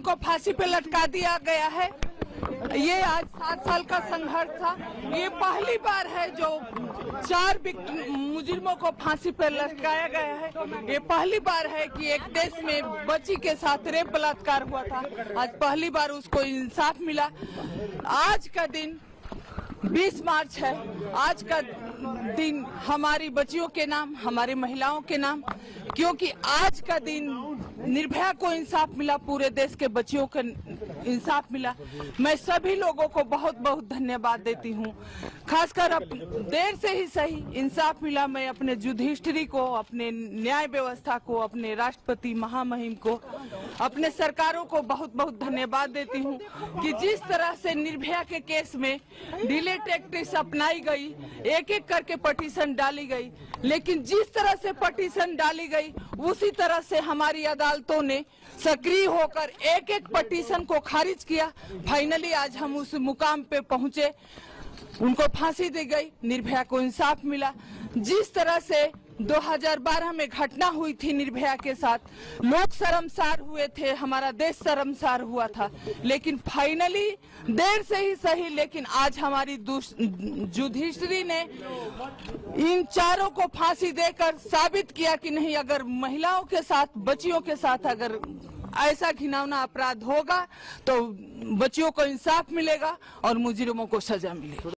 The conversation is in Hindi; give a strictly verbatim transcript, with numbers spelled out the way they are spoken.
को फांसी पे लटका दिया गया है। ये आज सात साल का संघर्ष था। ये पहली बार है जो चार मुजरिमों को फांसी पर लटकाया गया है। ये पहली बार है कि एक देश में बच्ची के साथ रेप बलात्कार हुआ था। आज पहली बार उसको इंसाफ मिला। आज का दिन बीस मार्च है। आज का दिन हमारी बच्चियों के नाम, हमारी महिलाओं के नाम, क्योंकि आज का दिन निर्भया को इंसाफ मिला, पूरे देश के बच्चियों को इंसाफ मिला। मैं सभी लोगों को बहुत बहुत धन्यवाद देती हूँ। खासकर अब देर से ही सही इंसाफ मिला। मैं अपने युधिष्ठिरी को, अपने न्याय व्यवस्था को, अपने राष्ट्रपति महामहिम को, अपने सरकारों को बहुत बहुत धन्यवाद देती हूँ कि जिस तरह से निर्भया के केस में डिले टैक्टिक्स अपनाई गई, एक एक करके पटिशन डाली गई, लेकिन जिस तरह से पटिशन डाली गई उसी तरह से हमारी अदालतों ने सक्रिय होकर एक एक पटिशन को खारिज किया। फाइनली आज हम उस मुकाम पे पहुंचे, उनको फांसी दी गई, निर्भया को इंसाफ मिला। जिस तरह से दो हज़ार बारह में घटना हुई थी निर्भया के साथ, लोग शर्मसार हुए थे, हमारा देश शर्मसार हुआ था, लेकिन फाइनली देर से ही सही, लेकिन आज हमारी युधिष्ठिरी ने इन चारों को फांसी देकर साबित किया कि नहीं, अगर महिलाओं के साथ, बच्चियों के साथ अगर ऐसा घिनौना अपराध होगा तो बच्चियों को इंसाफ मिलेगा और मुजरिमों को सजा मिलेगी।